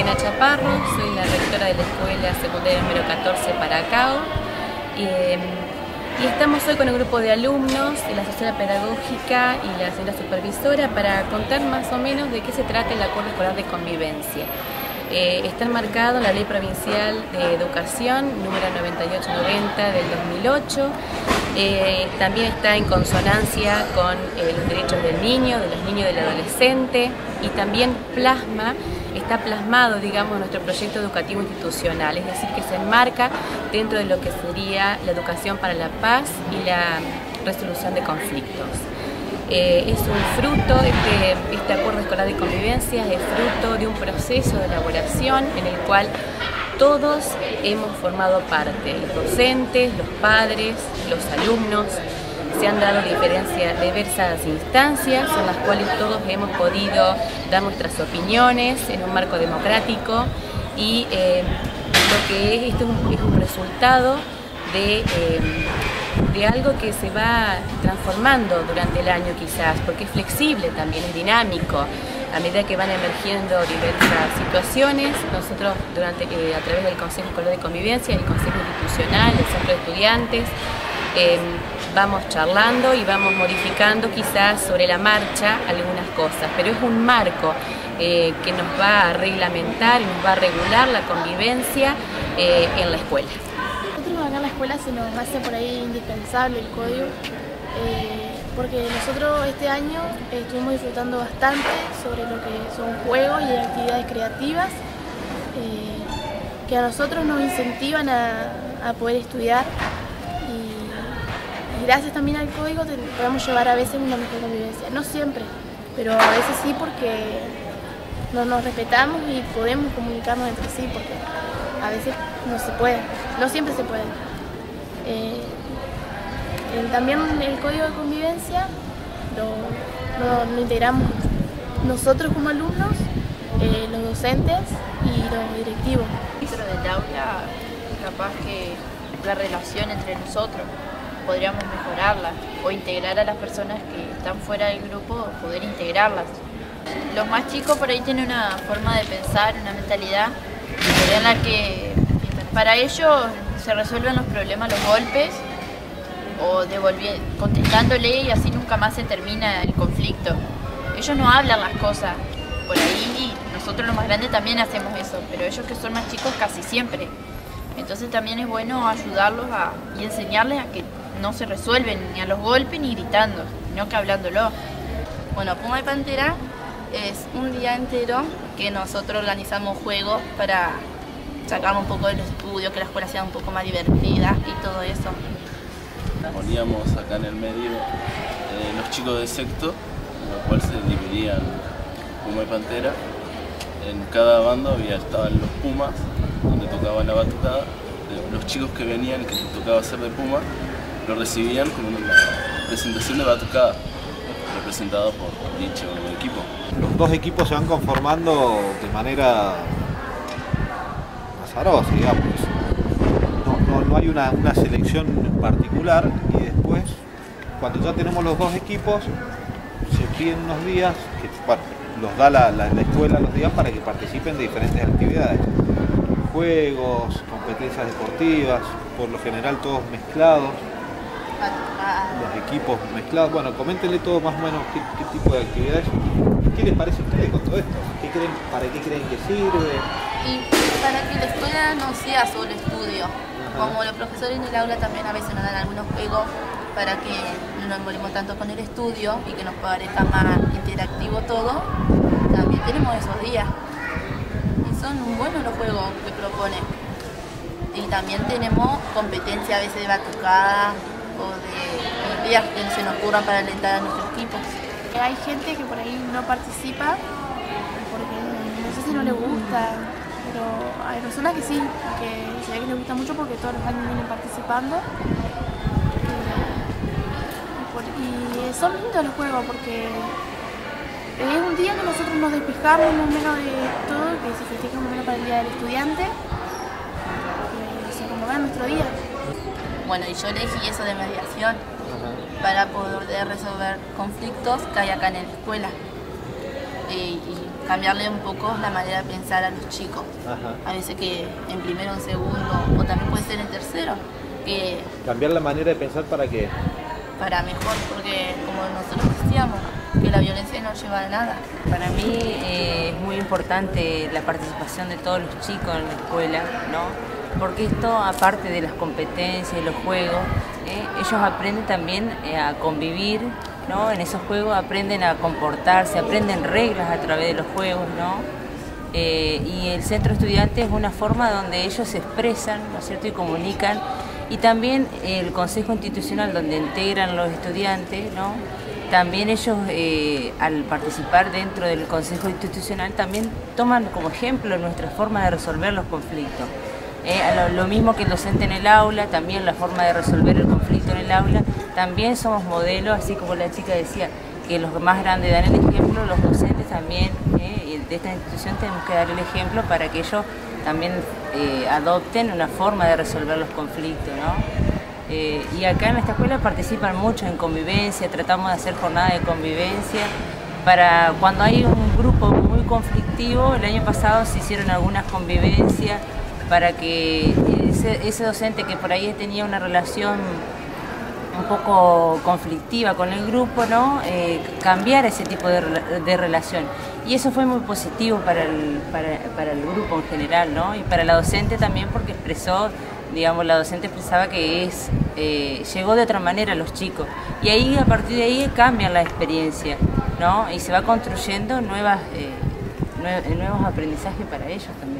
Jimena Chaparro, soy la rectora de la Escuela Secundaria número 14 Paracao y estamos hoy con un grupo de alumnos de la asesora pedagógica y la señora supervisora para contar más o menos de qué se trata el Acuerdo Escolar de Convivencia. Está enmarcado en la Ley Provincial de Educación número 9890 del 2008. También está en consonancia con los derechos del niño, de los niños y del adolescente, y también está plasmado, digamos, en nuestro proyecto educativo institucional, es decir, que se enmarca dentro de lo que sería la educación para la paz y la resolución de conflictos. Es un fruto, este acuerdo escolar de convivencia es fruto de un proceso de elaboración en el cual todos hemos formado parte, los docentes, los padres, los alumnos. Se han dado diversas instancias en las cuales todos hemos podido dar nuestras opiniones en un marco democrático y lo que esto es un resultado de algo que se va transformando durante el año quizás, porque es flexible también, es dinámico. A medida que van emergiendo diversas situaciones, nosotros a través del Consejo Escolar de Convivencia, el Consejo Institucional, el Centro de Estudiantes, vamos charlando y vamos modificando quizás sobre la marcha algunas cosas, pero es un marco que nos va a reglamentar y nos va a regular la convivencia en la escuela. Nosotros acá en la escuela se nos hace por ahí indispensable el código, porque nosotros este año estuvimos disfrutando bastante sobre lo que son juegos y actividades creativas que a nosotros nos incentivan a poder estudiar. Y gracias también al código podemos llevar a veces una mejor convivencia. No siempre, pero a veces sí, porque nos respetamos y podemos comunicarnos entre sí, porque a veces no se puede, no siempre se puede. También el código de convivencia lo integramos nosotros como alumnos, los docentes y los directivos. Dentro del aula, capaz que la relación entre nosotros podríamos mejorarla o integrar a las personas que están fuera del grupo, poder integrarlas. Los más chicos por ahí tienen una forma de pensar, una mentalidad en la que para ellos se resuelven los problemas, los golpes, o contestándole, y así nunca más se termina el conflicto. Ellos no hablan las cosas por ahí, y nosotros los más grandes también hacemos eso, pero ellos que son más chicos casi siempre. Entonces también es bueno ayudarlos y enseñarles a que no se resuelven ni a los golpes ni gritando, sino que hablándolo. Bueno, Puma y Pantera es un día entero que nosotros organizamos juegos para sacar un poco del estudio, que la escuela sea un poco más divertida y todo eso. Poníamos acá en el medio los chicos de sexto, en los cuales se dividían Puma y Pantera. En cada bando estaban los Pumas, donde tocaban la batucada. Los chicos que venían, que les tocaba hacer de Puma, lo recibían con una presentación de batucada, representado por dicho equipo. Los dos equipos se van conformando de manera azarosa, digamos. No hay una selección particular, y después, cuando ya tenemos los dos equipos, se piden unos días, que los da la escuela los días para que participen de diferentes actividades. Juegos, competencias deportivas, por lo general todos mezclados. Los equipos mezclados. Bueno, coméntenle todo más o menos qué tipo de actividades. ¿Qué les parece a ustedes con todo esto? ¿Para qué creen que sirve? Y para que la escuela no sea solo estudio. Como los profesores en el aula también a veces nos dan algunos juegos para que no nos envolvemos tanto con el estudio y que nos parezca más interactivo todo. También tenemos esos días. Y son buenos los juegos que proponen. Y también tenemos competencia a veces de batucada o de ideas que se nos ocurran para alentar a nuestros equipos. Hay gente que por ahí no participa porque no sé si no le gusta, pero hay personas que sí, que se ve que les gusta mucho porque todos los años vienen participando. Y son lindos los juegos porque es un día que nosotros nos despejamos más o menos de todo, que se festeja más o menos para el Día del Estudiante, que se acomoda nuestro día. Bueno, y yo elegí eso de mediación para poder resolver conflictos que hay acá en la escuela. Y cambiarle un poco la manera de pensar a los chicos. A veces que en primero, en segundo, o también puede ser en tercero. Que cambiar la manera de pensar para qué. Para mejor, porque como nosotros decíamos, que la violencia no lleva a nada. Para mí es muy importante la participación de todos los chicos en la escuela, ¿no? Porque esto, aparte de las competencias y los juegos, ellos aprenden también a convivir, ¿no? En esos juegos aprenden a comportarse, aprenden reglas a través de los juegos, ¿no? Y el centro estudiante es una forma donde ellos se expresan, ¿no es cierto?, y comunican. Y también el consejo institucional donde integran los estudiantes, ¿no? También ellos al participar dentro del consejo institucional también toman como ejemplo nuestra forma de resolver los conflictos. Lo mismo que el docente en el aula, también la forma de resolver el conflicto en el aula, también somos modelos, así como la chica decía, que los más grandes dan el ejemplo, los docentes también de esta institución tenemos que dar el ejemplo para que ellos también adopten una forma de resolver los conflictos, ¿no? Y acá en esta escuela participan mucho en convivencia, tratamos de hacer jornadas de convivencia. Para cuando hay un grupo muy conflictivo, el año pasado se hicieron algunas convivencias para que ese docente que por ahí tenía una relación un poco conflictiva con el grupo, ¿no? Cambiar ese tipo de relación. Y eso fue muy positivo para el grupo en general, ¿no? Y para la docente también, porque expresó, digamos, la docente expresaba que llegó de otra manera a los chicos. Y ahí, a partir de ahí, cambian la experiencia, ¿no? Y se va construyendo nuevos aprendizajes para ellos también.